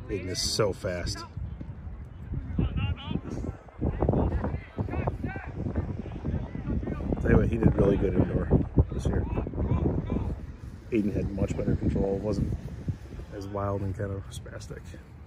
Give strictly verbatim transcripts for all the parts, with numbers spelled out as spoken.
Aiden is so fast. Tell you what, he did really good indoor this year. Aiden had much better control, wasn't as wild and kind of spastic.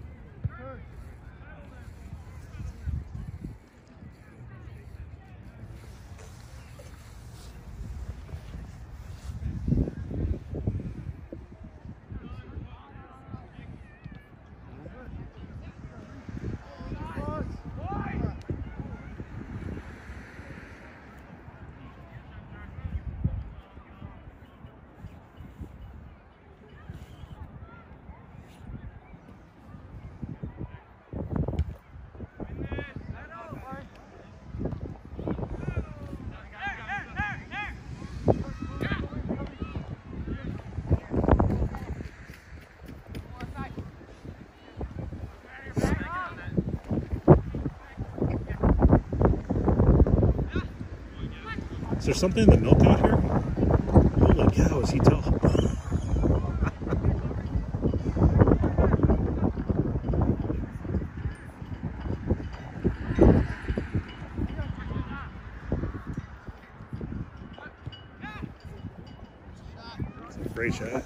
Is there something in the milk out here? Holy cow, is he tall? It's a great shot.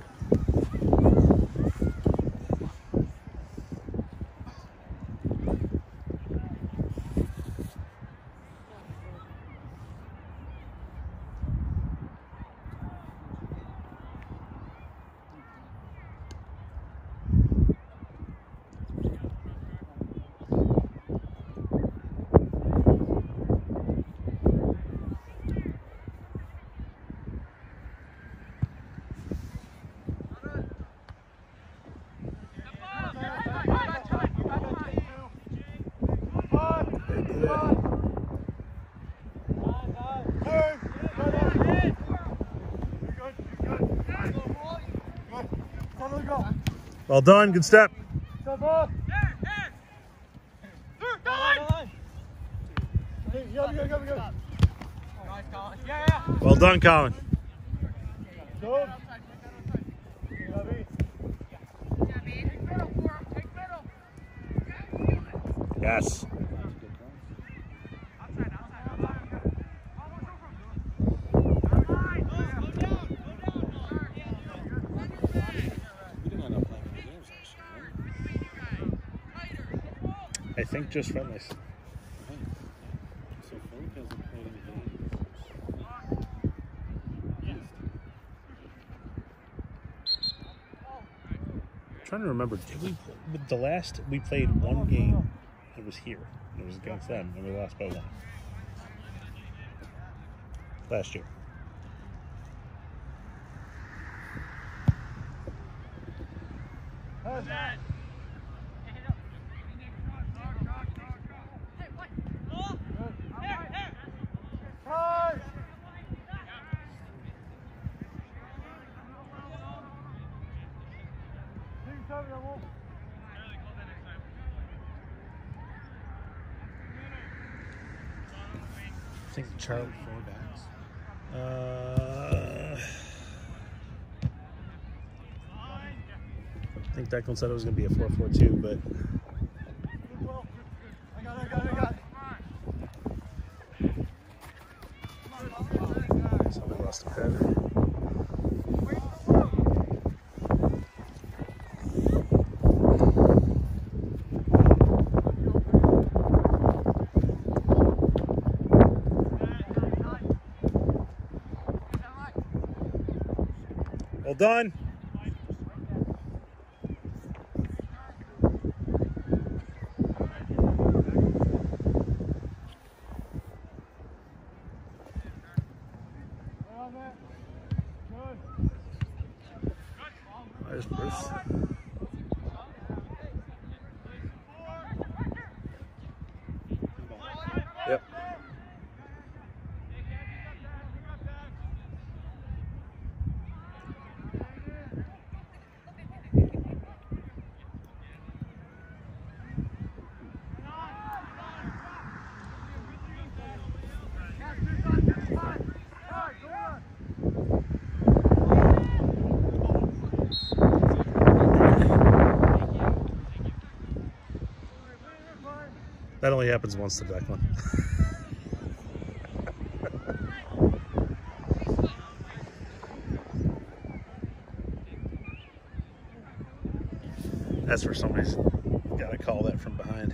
Well done, good step. Well done, Colin. Yes. I think just friendlies. So Philip hasn't played any games. I'm trying to remember, did we the last we played one game? It was here. It was against them, and we lost by one. Last year. How's that? I think Charlie. Four backs. Uh, I think Declan said it was going to be a four four two, but I got it, I got it, I got it. somebody lost a pen. Well done. There's Bruce. Yep. That only happens once to Declan. That's where somebody's got to call that from behind.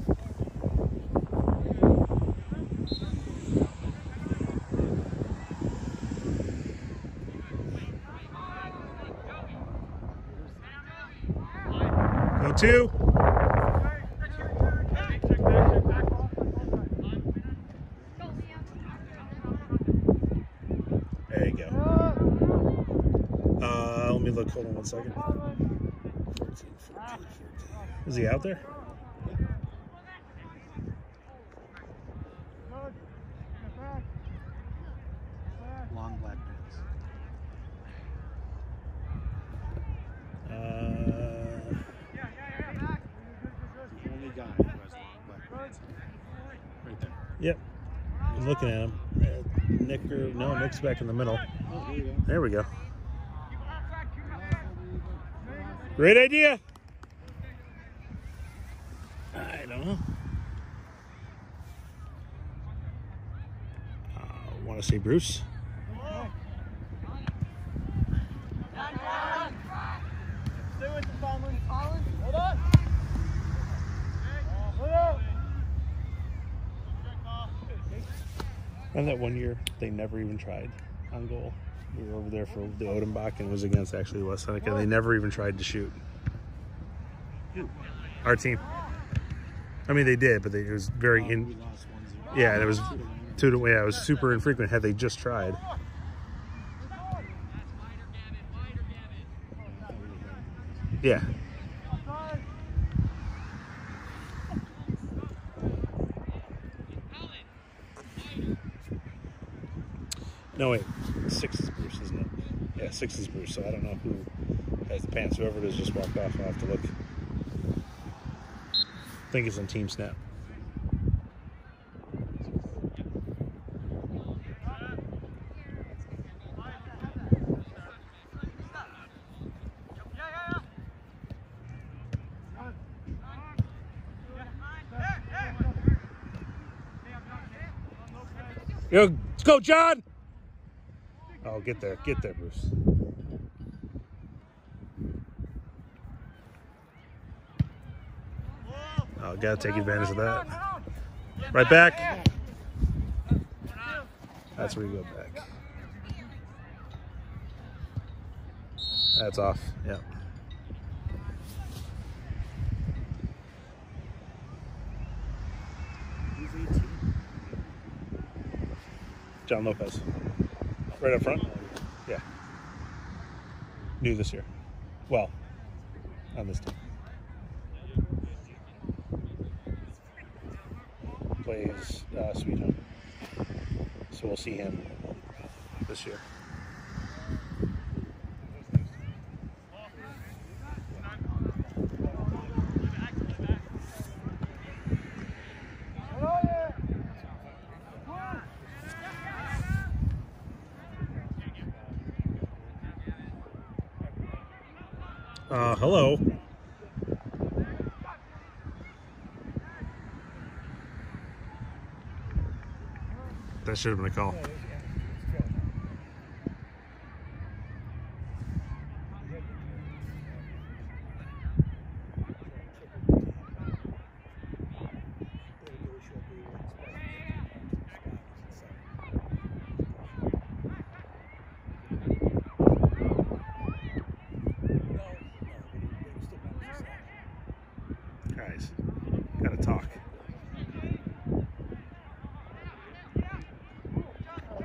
Go two. There you go. Uh, let me look. Hold on one second. fourteen, fourteen, fourteen. Is he out there? Long black pants. Uh, The only guy who has long black pants. Right there. yep. I'm looking at him. Uh, Nick or no, Nick's back in the middle. Oh, here you go. There we go. Great idea. I don't know. Uh, want to say Bruce? And that one year, they never even tried on goal. We were over there for the Odenbach, and it was against actually West Seneca. They never even tried to shoot. Our team. I mean, they did, but they, it was very in. We lost one zero. Yeah, and it was two to yeah, it was super infrequent. Had they just tried. Yeah. No wait, six is Bruce, isn't it? Yeah, six is Bruce. So I don't know who has the pants. Whoever it is just walked off. I'll have to look. I think it's on Team Snap. Yo, let's go, John! Oh, get there. Get there, Bruce. Oh, gotta take advantage of that. Right back. That's where you go back. That's off. Yeah. John Lopez. Right up front? Yeah. New this year. Well, on this team. Plays uh, Sweet Home. So we'll see him this year. Uh, hello. That should have been a call. Guys, gotta talk.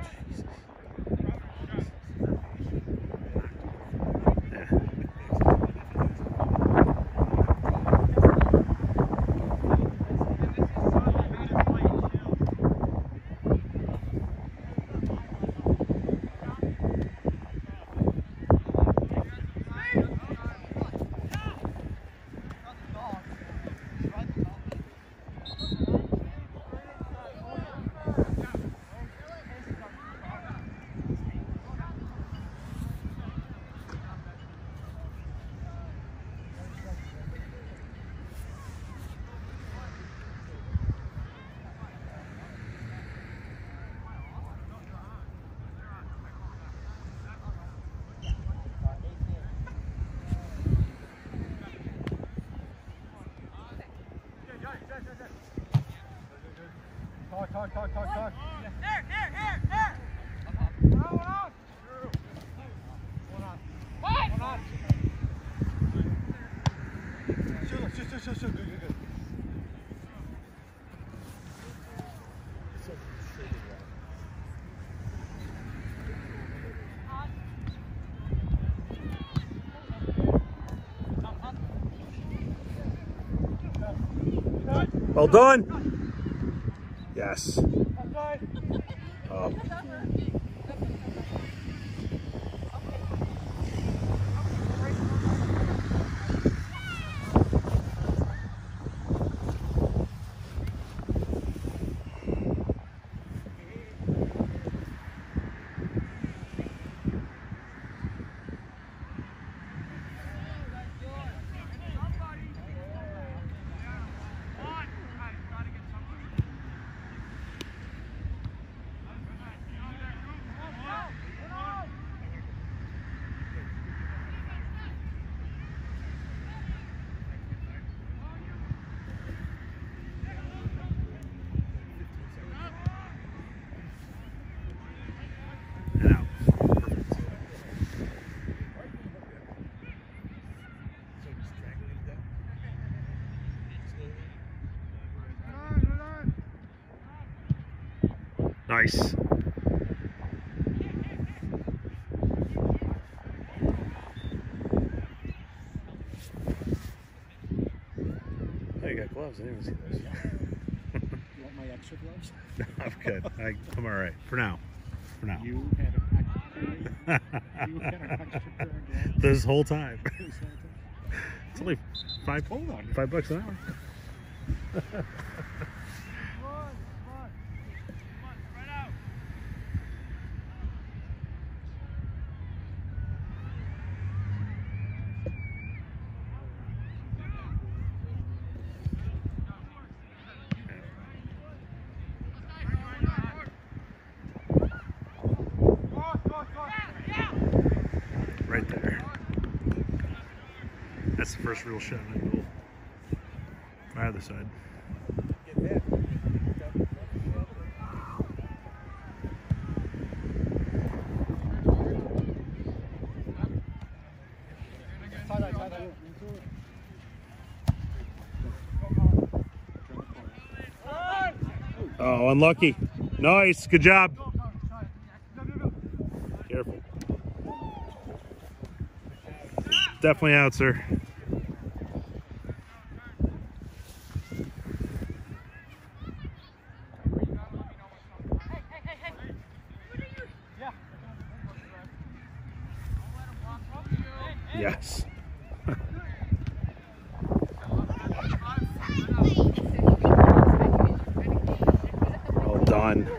Talk, talk, talk, talk, talk. Here, here, here, here. Hold on, hold on. Hold on. Fight. Hold on. Shoot, shoot, shoot, shoot, shoot. Good, good, good. Well done. Yes. Up. And out. Perfect. Nice. Oh, you got gloves. I didn't even see those. You want my extra gloves? I'm good. I, I'm all right for now. For now. You had an extra pair. You had an extra pair of gloves. This whole time. It's only five. Hold on. Five bucks an hour. Come on, come on. Come on, spread out. Right there. That's the first real shot on goal. My other side. Oh, unlucky. Nice. Good job. Careful. Definitely out, sir. Yes. Well done.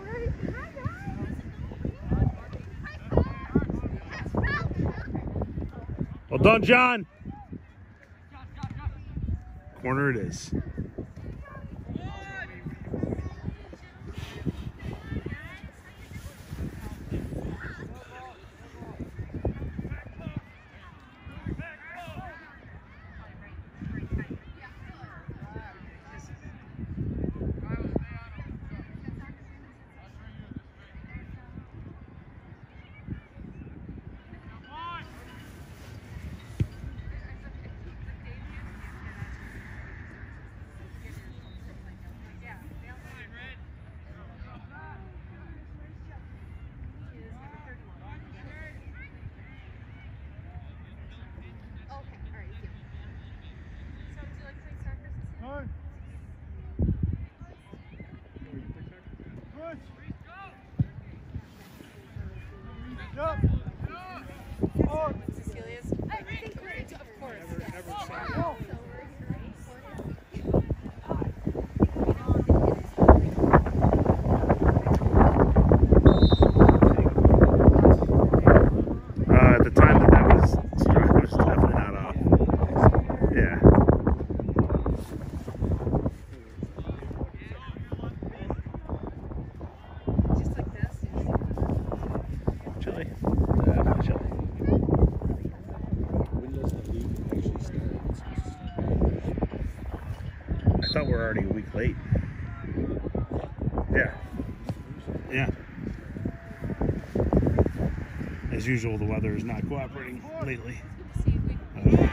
Well done, John. Corner it is. thought we were already a week late. Yeah. Yeah. As usual, the weather is not cooperating lately. Uh,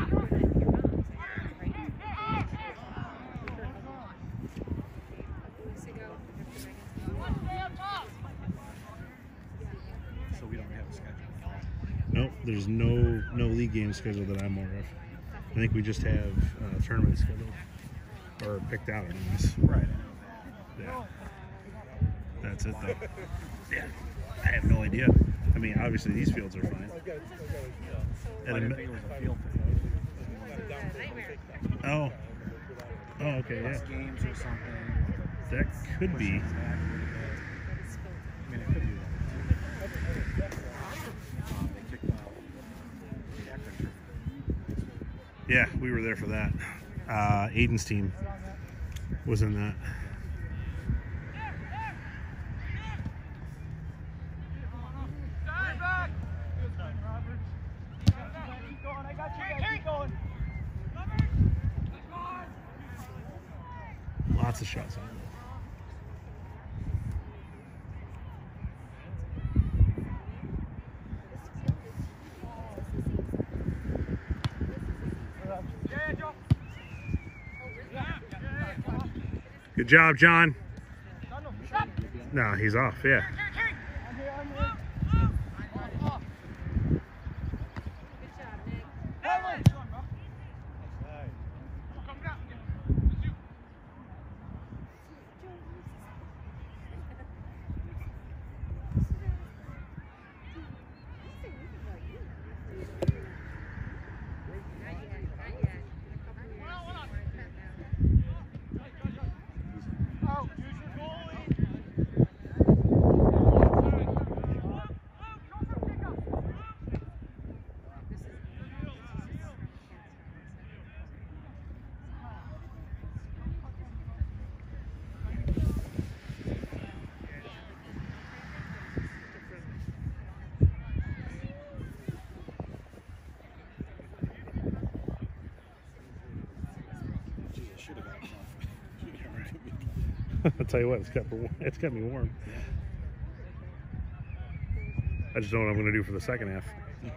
So we don't have a schedule. nope, there's no no league game scheduled that I'm aware of. I think we just have uh, tournaments scheduled or picked out, anyways. Right. Yeah. That's it, though. Yeah. I have no idea. I mean, obviously these fields are fine. I And didn't a, think it was a field thing. oh. Oh, okay, yeah. Less games or something. That could be. I mean, it could be that. Um, they kicked out the Akron. Yeah, we were there for that. Uh, Aiden's team was in that. Lots of shots on goal. Good job, John. No, he's off, yeah. I'll tell you what, it's kept, it's kept me warm. I just don't know what I'm going to do for the second half.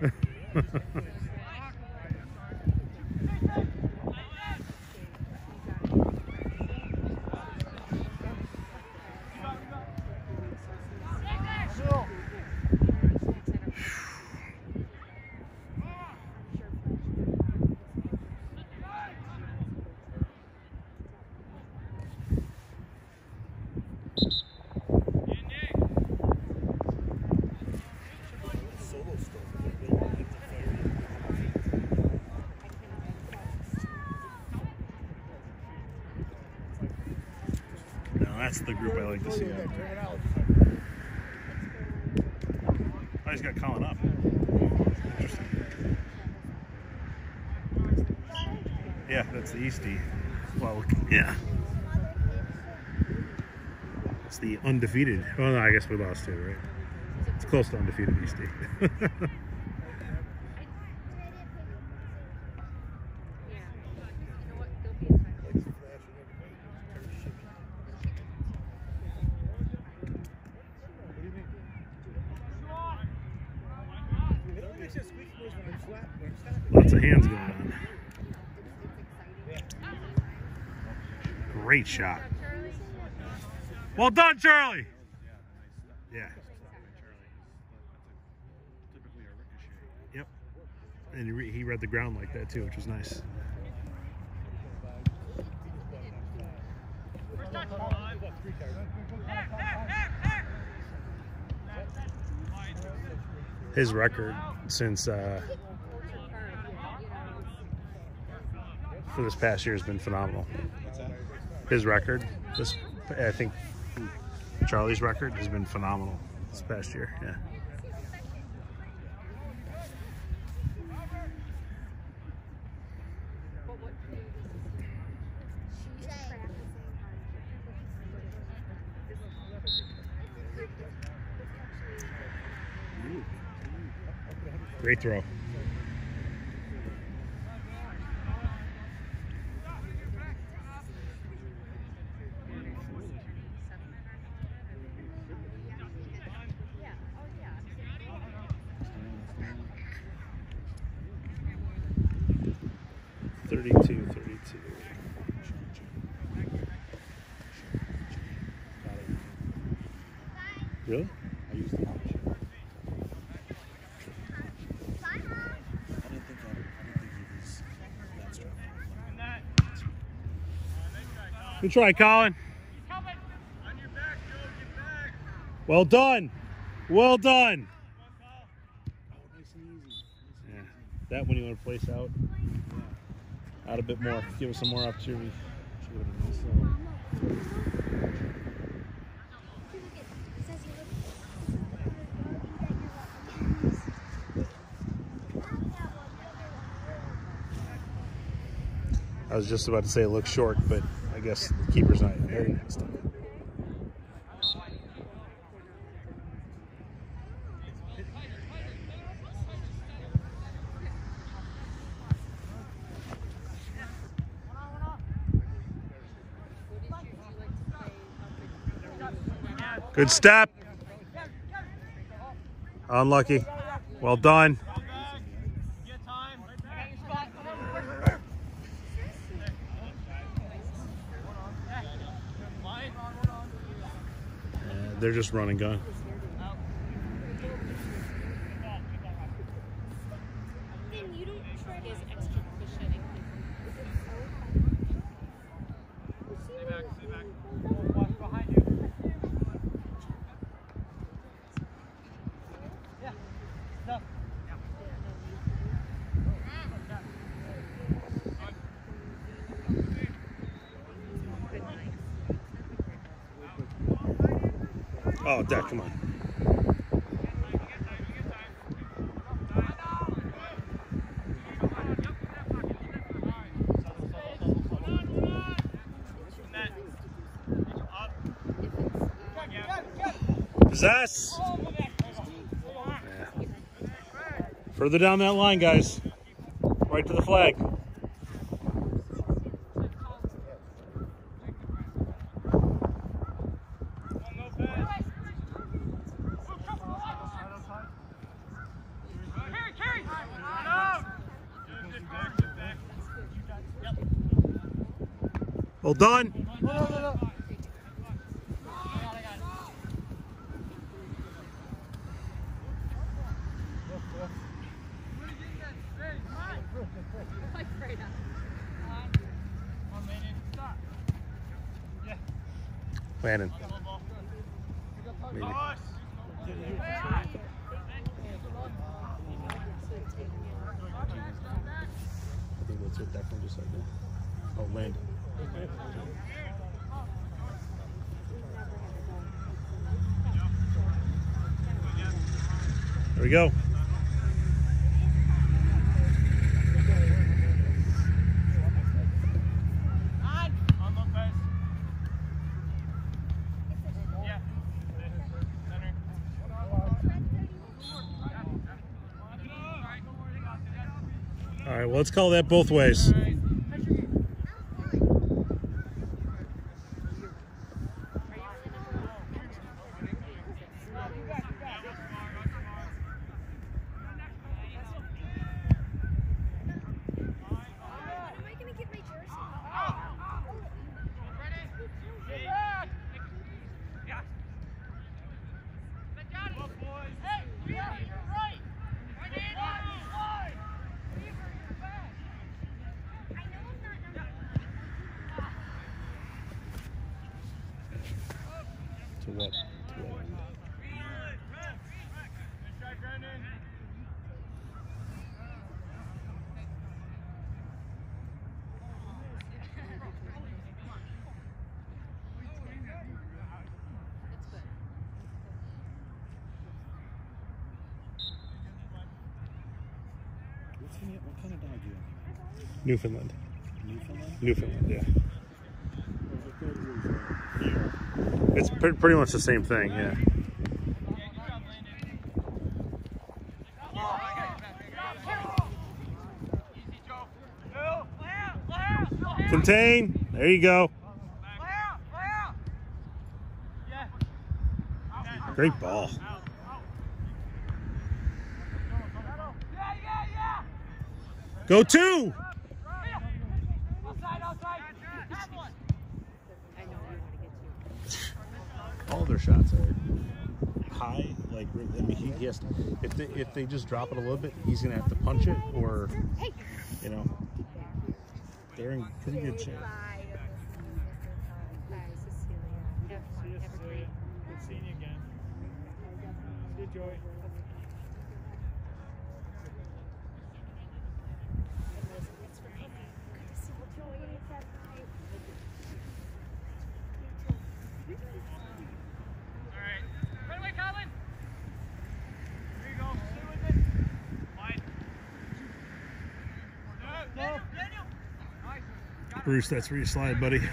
That's the group I like to see out there. Oh, he's got Colin up. Interesting. Yeah, that's the Eastie. Well, yeah. It's the undefeated. Well, no, I guess we lost too, right? It's close to undefeated Eastie. Lots of hands going on. Great shot. Well done, Charlie. Yeah. Yep. And he, re he read the ground like that too, which was nice. His record since uh, for this past year has been phenomenal. His record, this I think Charlie's record has been phenomenal this past year. Yeah. Great throw. thirty-two, thirty-two. Really? I used the option. I didn't think that. I didn't think he was that strong. Good try, Colin. Well done. Well done. Oh, nice and easy. Nice and Yeah. easy. That one you want to place out? Yeah. Out a bit more. Give us some more opportunity. Should have been a nice little. I was just about to say it looks short, but I guess the keeper's not very nice. Good step. Unlucky. Well done. They're just run and gun. Then you don't try to extra cushion. Stay back, stay back. Watch behind you. Yeah. Stop. Oh, Dad, come on. Possess. Yeah. Further down that line, guys. Right to the flag. Well done. Landon. Maybe. I think that's what Declan just said. Oh, Landon. There we go. All right, well, let's call that both ways. To what? To what end? What's the, what kind of dog do you have? Newfoundland. Newfoundland? Newfoundland, yeah. Or is it good? It's pre pretty much the same thing, yeah. Contain. There you go. Great ball. Go two. all their shots are high. Like, I mean, he, he has to, if they if they just drop it a little bit, he's gonna have to punch it, or you know, they're in pretty good shape. See you, Cecilia. Good seeing you again. See you, Joey. Bruce, that's where you slide, buddy.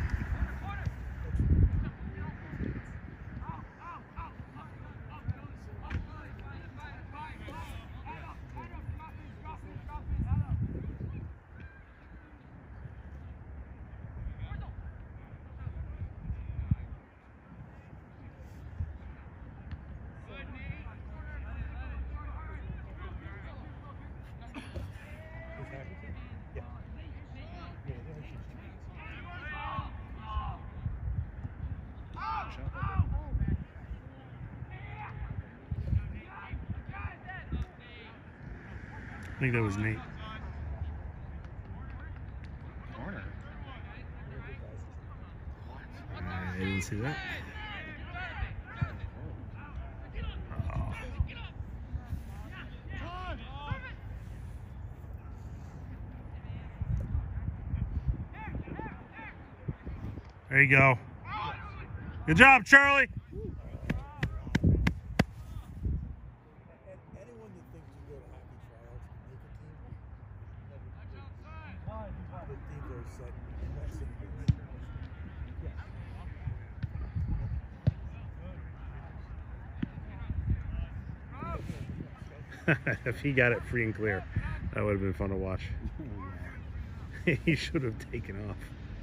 I think that was Nate. Corner. I didn't see that. Oh. There you go. Good job, Charlie. If he got it free and clear, that would have been fun to watch. He should have taken off.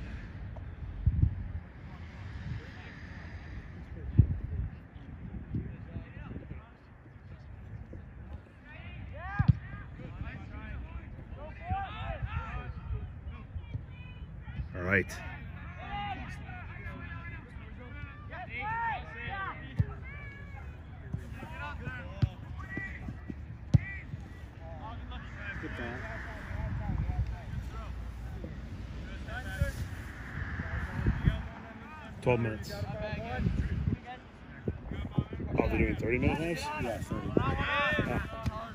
All right. twelve minutes. Oh, they're doing thirty minute halves? Yeah, thirty. Ah.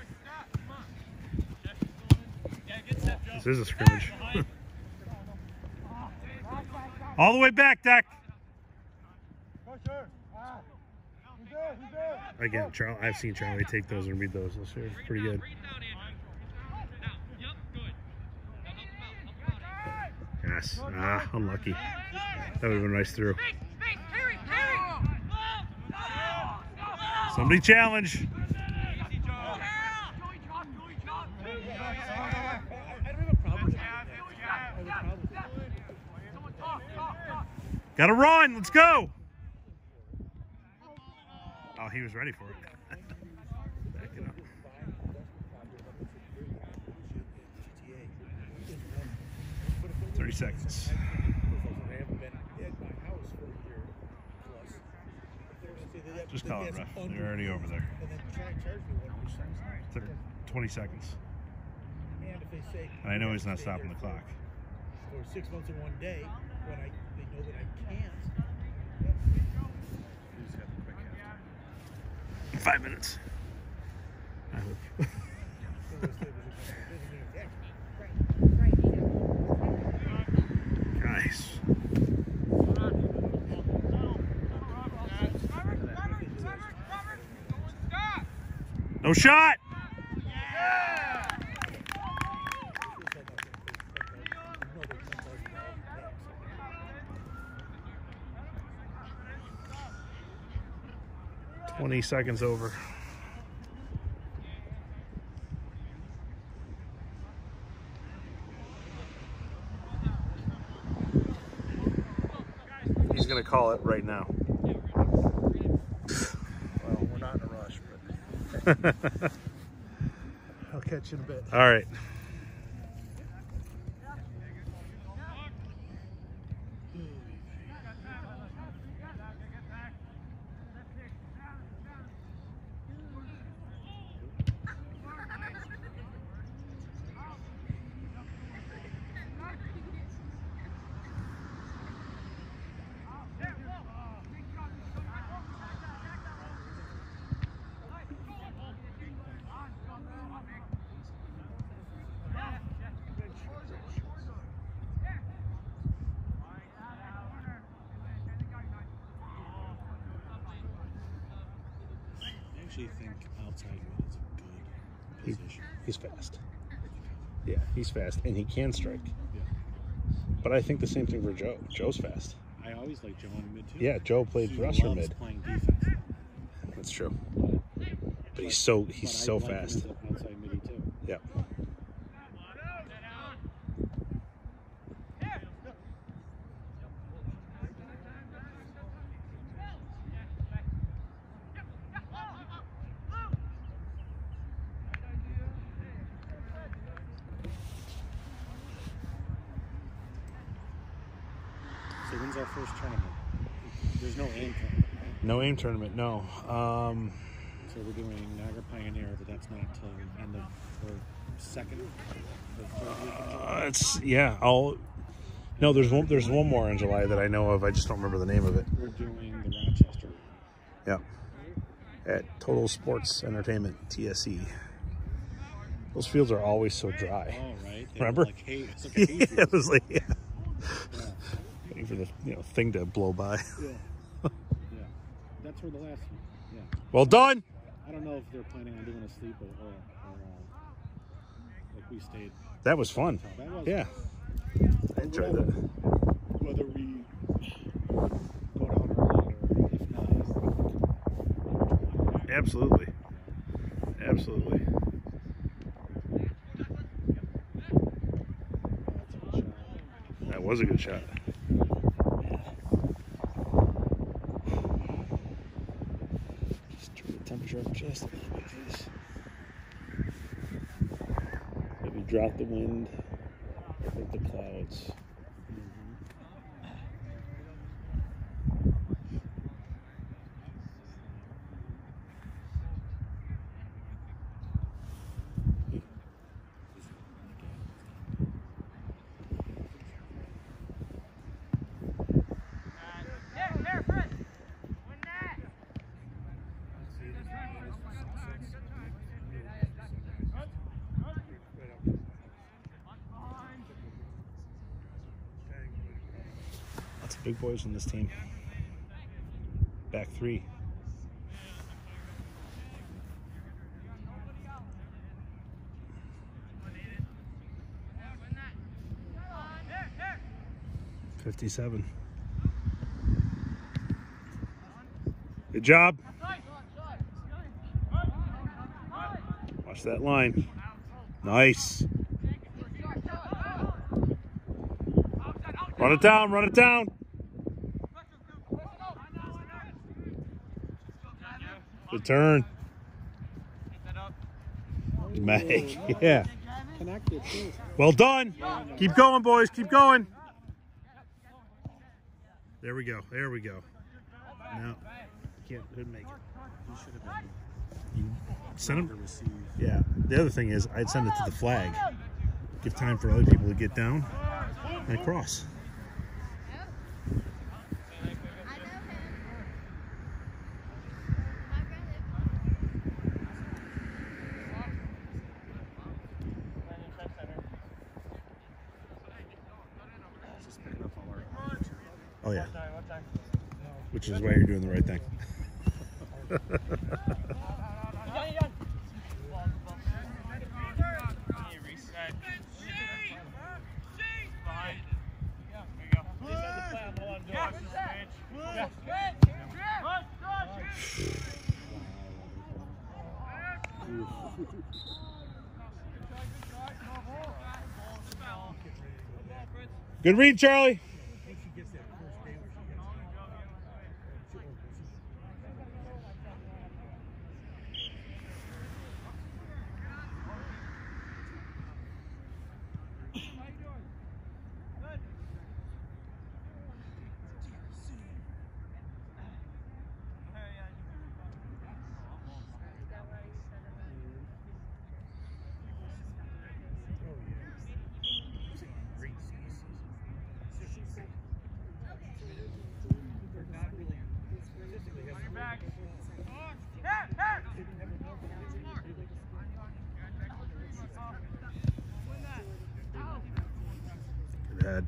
This is a scrimmage. All the way back, Dak. Again, Charlie, I've seen Charlie take those and read those this year. Pretty good. Yes. Ah, unlucky. That would have been a nice through. Somebody challenge. Gotta run. Let's go. Oh, he was ready for it. Back it up. thirty seconds. Just call it, ref. They're already over there. twenty seconds. And I know he's not stopping the clock. For six months in one day, when I they know that I can't. Five minutes. I hope. Guys. No shot. Twenty seconds over. He's gonna call it right now. Well, we're not in a rush, but I'll catch you in a bit. All right. actually think outside mid is a good He, position. he's fast. Yeah, he's fast, and he can strike. Yeah. But I think the same thing for Joe. Joe's fast. I always like Joe in mid too. Yeah, Joe played he for us for loves mid. playing defense. That's true. But, But he's so he's but so I like fast. him as an outside midi too. Yeah. So when's our first tournament? There's no aim tournament, right? No aim tournament. No. Um, So we're doing Niagara Pioneer, but that's not until the end of or second or third week of July. uh, it's yeah. I'll. No, there's one. There's one more in July that I know of. I just don't remember the name of it. We're doing the Rochester. Yeah. At Total Sports Entertainment, T S E. Those fields are always so dry. Oh, right. They Remember? were Like, hey, it's like a hay Yeah, field. it was like yeah. Yeah. Waiting for the you know thing to blow by. Yeah. Yeah. That's where the last. Yeah. Well done. I don't know if they're planning on doing a sleep or, or, or uh, like we stayed. That was fun. That was Yeah. I enjoyed whatever. that. Whether we go down early or if not. Absolutely. Absolutely. That was a good shot. Just turn the temperature up just a little bit, please. Maybe drop the wind with the clouds. Lots of big boys in this team. Back three. Fifty-seven. Good job. Watch that line. Nice. Run it down, run it down. Good turn. Meg, yeah. Connected too. Well done. Keep going, boys. Keep going. There we go. There we go. No, can't couldn't make it. You should have been. You send to him. receive. Yeah. The other thing is, I'd send it to the flag. Give time for other people to get down and cross. Just picking up all our. Oh yeah. Which is why you're doing the right thing. Good read, Charlie. Good head.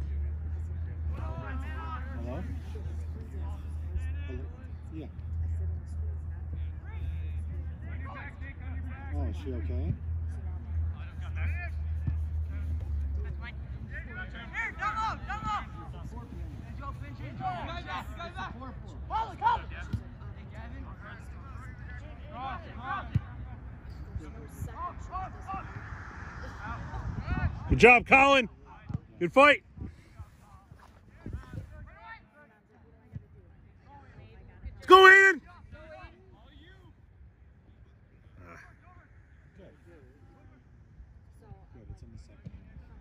Hello? Hello? Yeah. she okay? Good job, Colin. Good fight. Let's go, Aiden. Good. Good, it's in the second.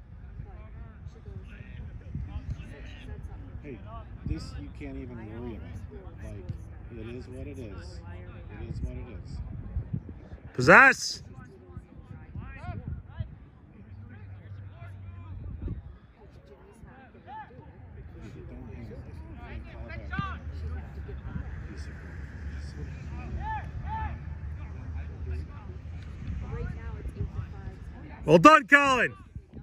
Hey, this you can't even worry about. Like, it is what it is. It is what it is. Possess. Well done, Colin.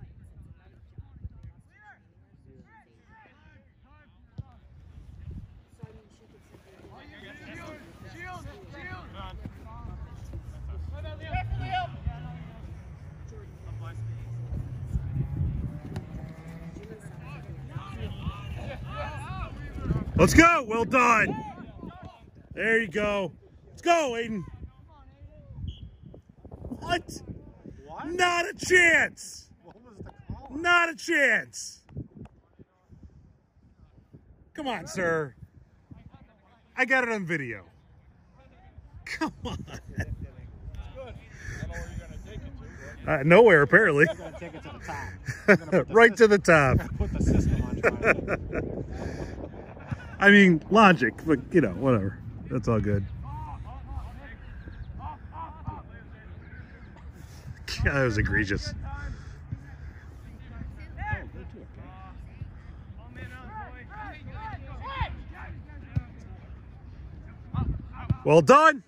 Let's go. Well done. There you go. Let's go, Aiden. What? What? Not a chance. What was the call? Not a chance. Come on, sir. I got it on video. Come on. Uh, nowhere, apparently. You're going to take it to the top. You're gonna put the Right to system, the top. Put the system on trial. I mean, logic, but, you know, whatever. That's all good. God, that was egregious. Well done.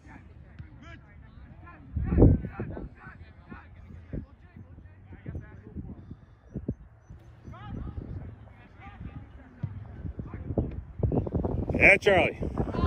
Yeah, Charlie.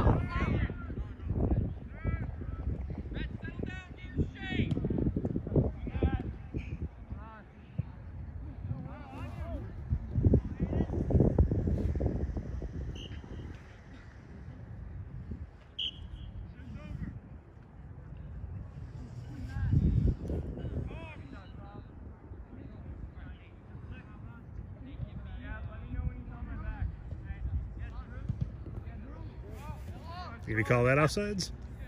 You gonna call that offsides?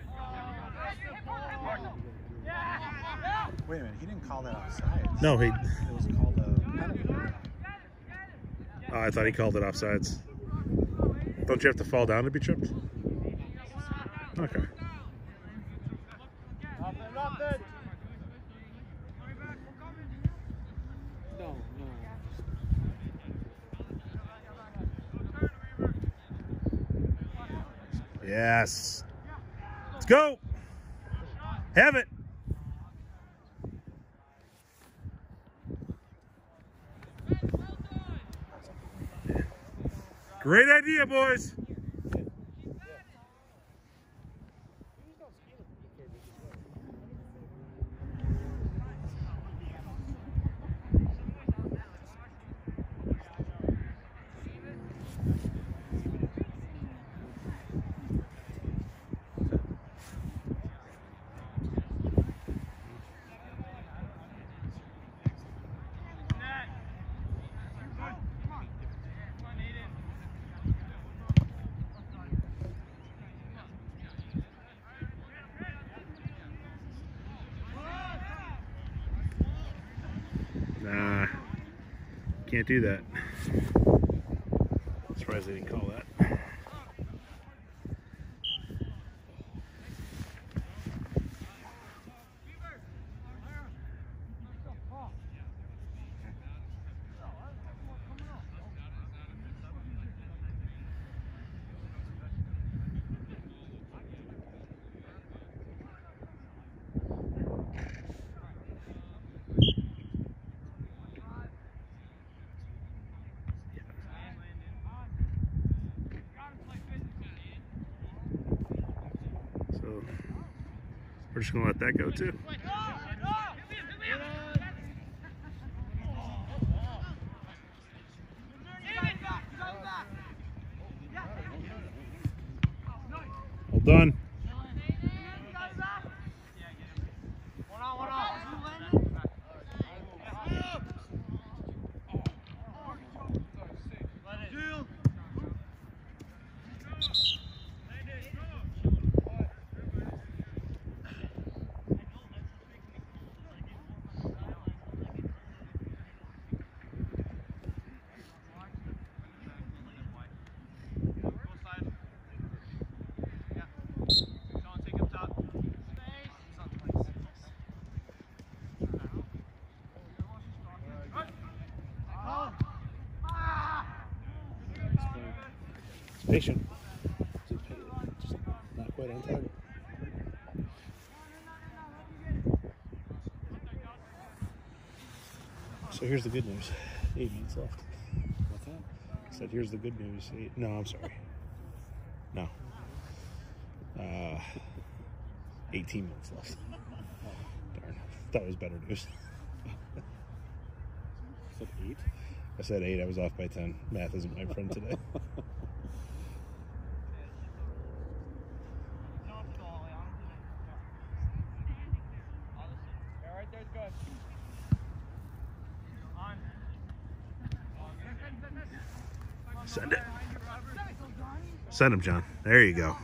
Wait a minute, he didn't call that offsides. No, he. It was called a penalty. Oh, I thought he called it offsides. Don't you have to fall down to be tripped? Okay. No, no. Yes. Let's go. Have it. Great idea, boys. Nah, can't do that. Surprised they didn't call that. We're just gonna let that go too. done. Patient. Just not quite on target. So here's the good news. Eight minutes left. What's that? I said here's the good news. Eight, no, I'm sorry. No. Uh, eighteen minutes left. Darn. That was better news. You said eight? I said eight. I was off by ten. Math isn't my friend today. Send it. Send him, John. There you go.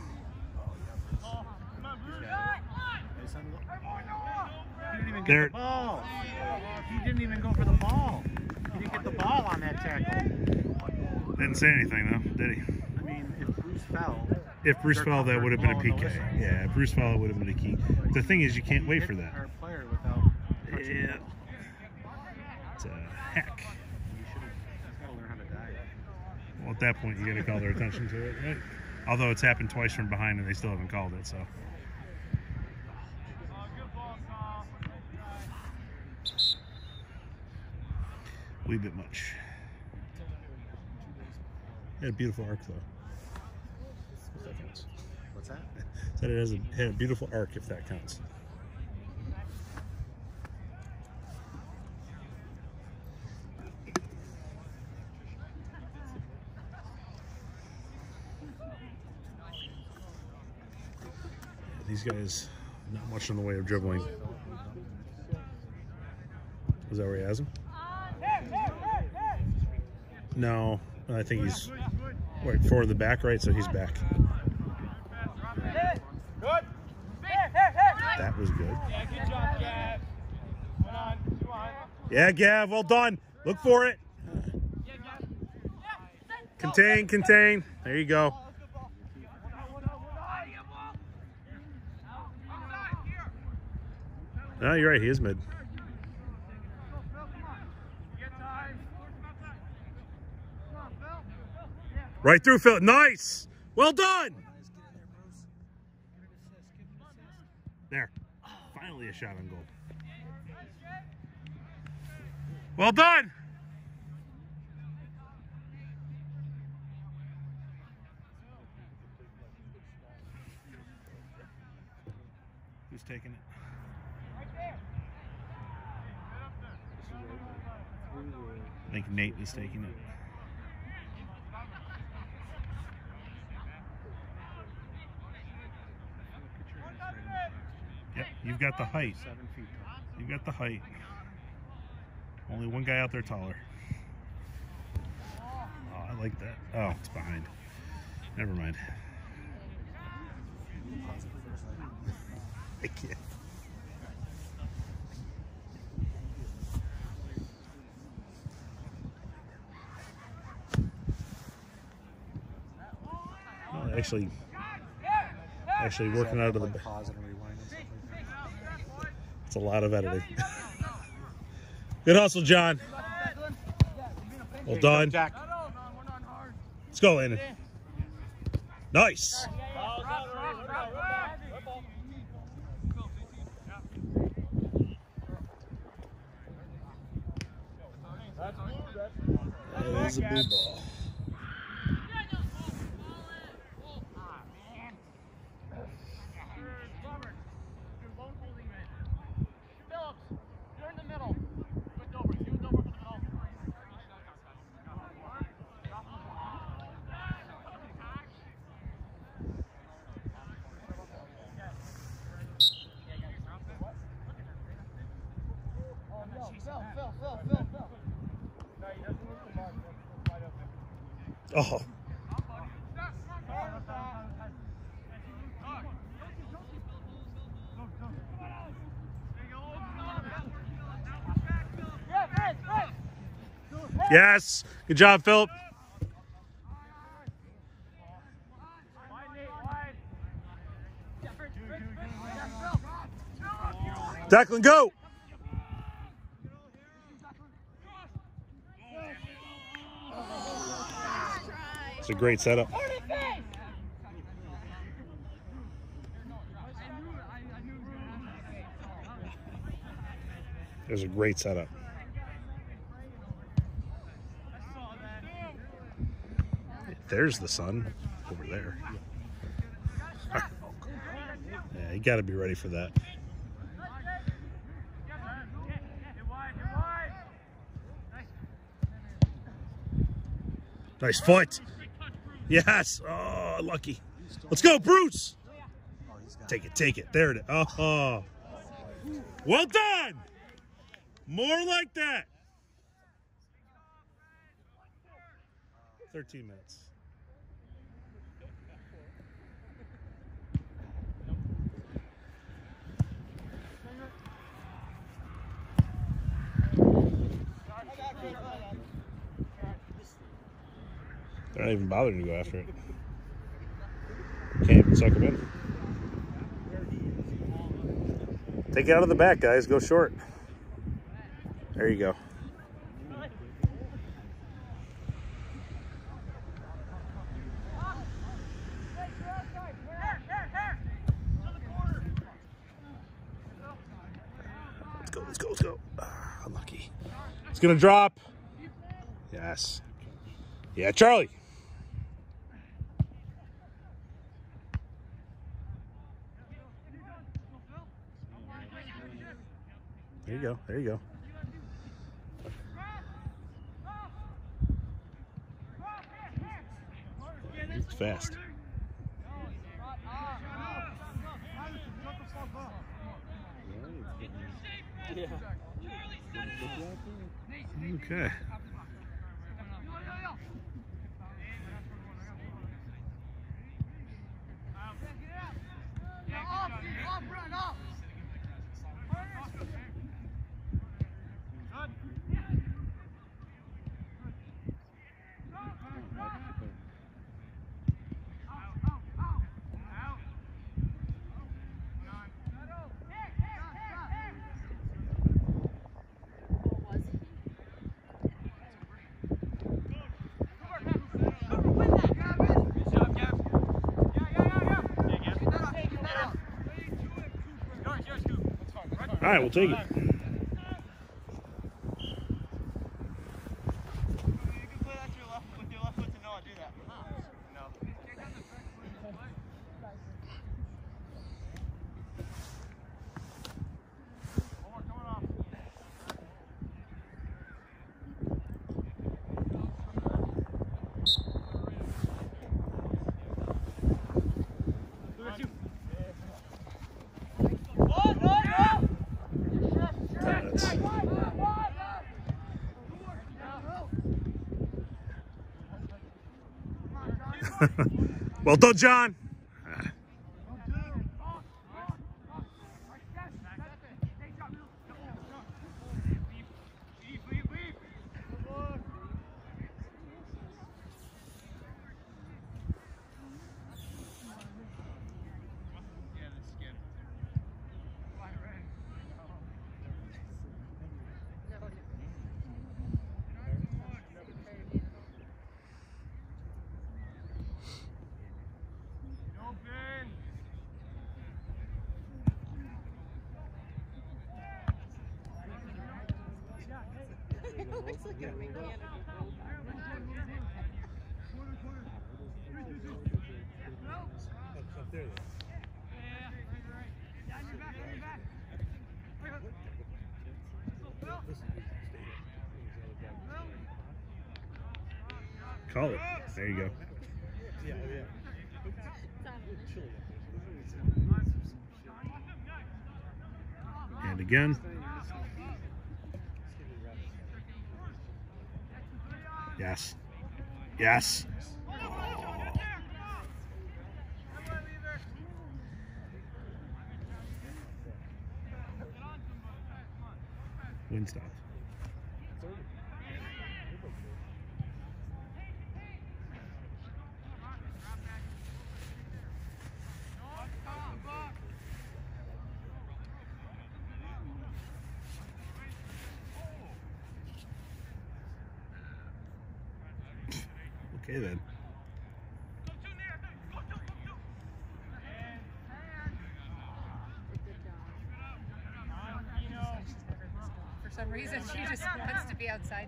He didn't even get There. the ball. He didn't even go for the ball. He didn't get the ball on that tackle. Didn't say anything, though, did he? I mean, if Bruce fell... If Bruce fell, that would have been a blowing P the K. whistle. Yeah, if Bruce fell, it would have been a key. The thing is, you can't wait for that. Our player without touching Yeah. the ball. It's a heck. You should have got to learn how to dive. Well, at that point, you got to call their attention to it, right? Although it's happened twice from behind, and they still haven't called it, so. Wee bit much. Had a beautiful arc, though. If that counts. What's that? Said it has a, had a beautiful arc, if that counts. These guys, not much in the way of dribbling. Is that where he has him? No, I think he's right forward the back, right? So he's back. That was good. Yeah, good job, Gav. Come on, come on. Yeah, Gav, well done. Look for it. Contain, contain. There you go. No, you're right. He is mid. Right through, Phil. Nice. Well done. There. Finally a shot on goal. Well done. Who's taking it? I think Nate is taking it. Yep, you've got the height. Seven feet tall. You've got the height. Only one guy out there taller. Oh, I like that. Oh, it's behind. Never mind. I can't. Oh, actually, actually working out of the. Pause and rewind and stuff like that. It's a lot of editing. Good hustle, John. Well done. Jack. Let's go, Landon. Nice. That is a blue ball. Oh. Yes. Good job, Philip. Declan, go. It's a great setup. There's a great setup. There's the sun over there. Yeah, you got to be ready for that. Nice foot. Yes. Oh, lucky. Let's go, Bruce. Take it, take it. There it is. Oh. Well done. More like that. thirteen minutes. They're not even bothering to go after it. Can't even suck them in. Take it out of the back, guys. Go short. There you go. Let's go, let's go, let's go. Ah, unlucky. It's going to drop. Yes. Yeah, Charlie. There you go. There you go. It's fast. Okay. All right, we'll take it. Well done, John. Looks like a Indiana. Up there, call it. There you go. Yeah, yeah. And again. Yes. Yes. Wind stop. Okay then. For some reason, she just wants to be outside.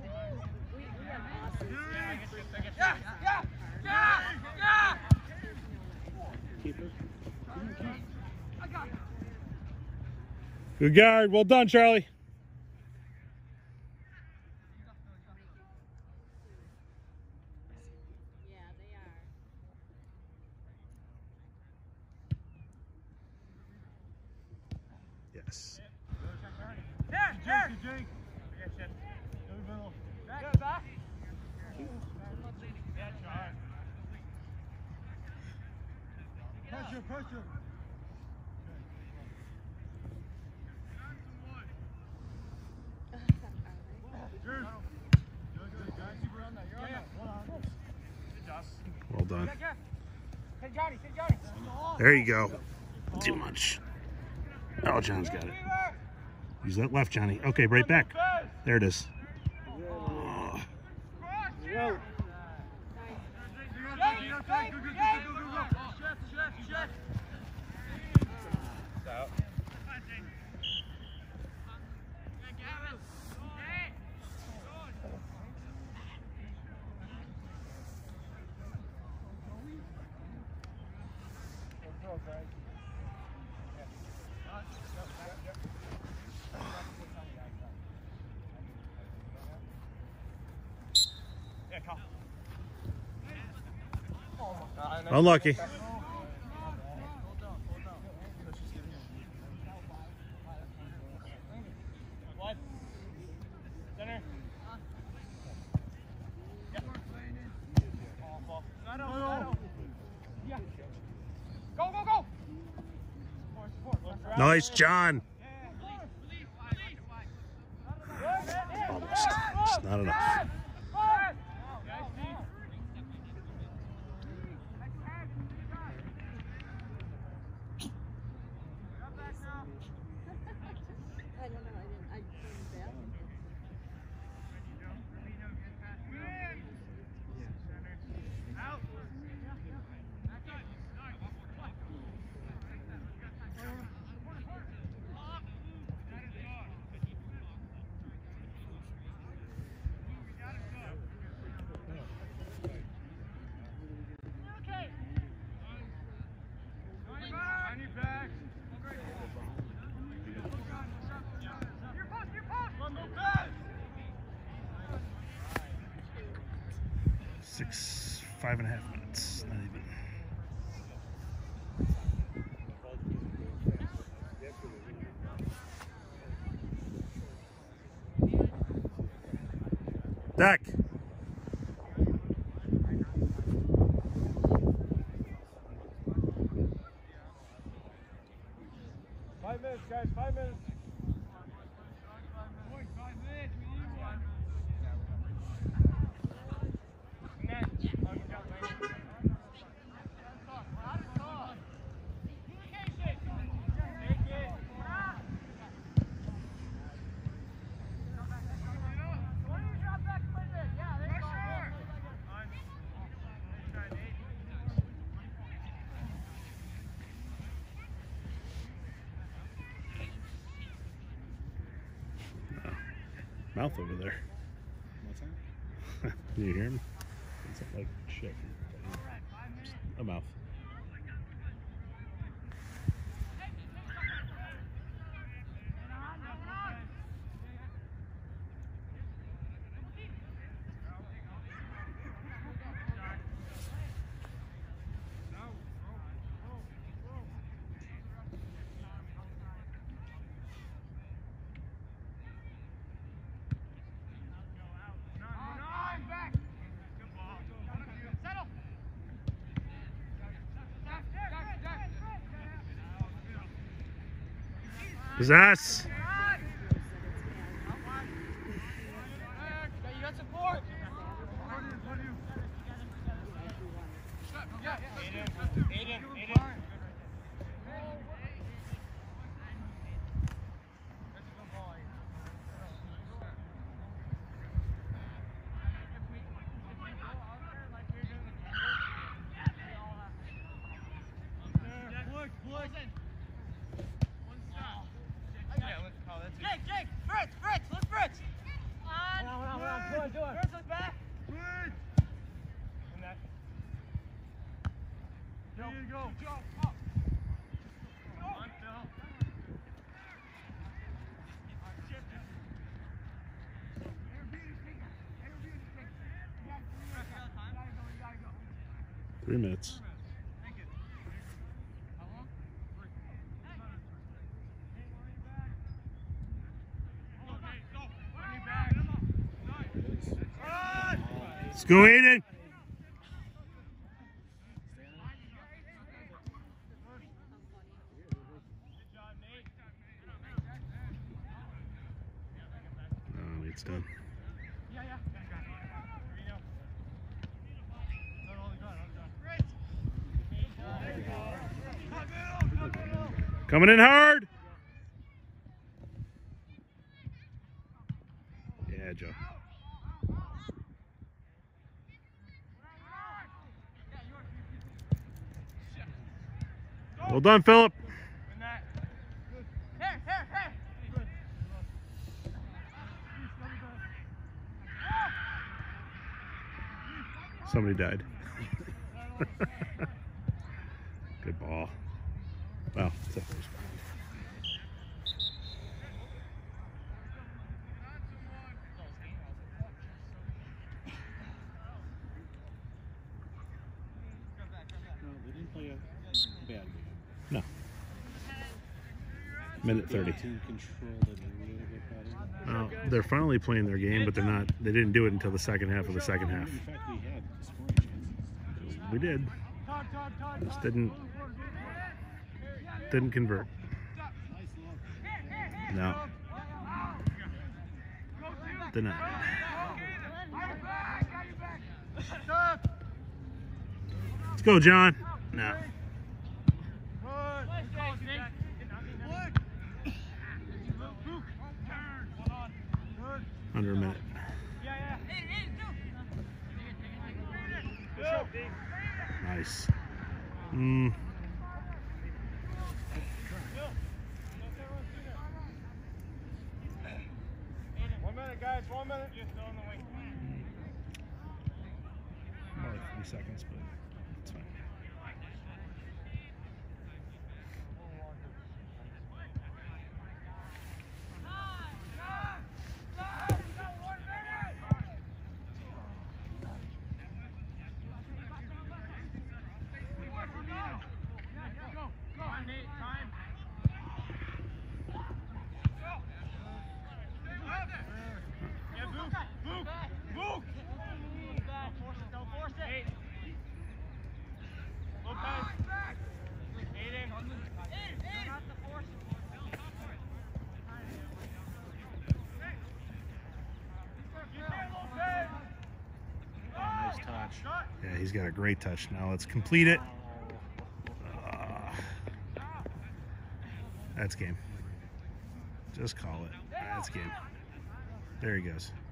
Yeah, yeah, yeah, yeah. Keeper. Good guard. Well done, Charlie. Yeah, they are. Yes. Yeah, yeah. Back, back. Pressure, pressure. Well done. Hey, Johnny, hey, Johnny. There you go. Too much. Oh, John's got it. Use that left, Johnny. Okay, right back. There it is. Oh. Go. Unlucky. What? Center. Yeah. Go, go, go! Nice, John. Almost. Just not enough. I don't know. I didn't. I turned the bathroom. Six, five and a half minutes. Not even. Deck. Five minutes, guys, five minutes. Mouth over there. What's that? Can you hear him? It's like shit. A mouth. Possess. You got support. Aiden, Aiden, Aiden. Jake, Jake, Fritz, Fritz, let's Fritz. On, on, on, on, do it, do it. Fritz, look back. Fritz. And that. There you go. Go, up. Go. On, Phil. Three minutes. Let's go, Aiden. Oh, it's done. Coming in hard. Yeah, Joe. Well done, Philip. Somebody died. Good ball. Wow. It's a first. No, they didn't play a bad game. No. Minute thirty. Team controlled it a little bit better. Well, they're finally playing their game, but they're not. They didn't do it until the second half of the second half. In fact, we had scoring chances. We did. Just didn't didn't convert. No. Did not. Let's go, John. No. Under a minute. Nice. Mm. One minute, guys. One minute. You're still in the wing. More like three seconds, but it's fine. Yeah, he's got a great touch. Now let's complete it. Uh, that's game. Just call it. That's game. There he goes.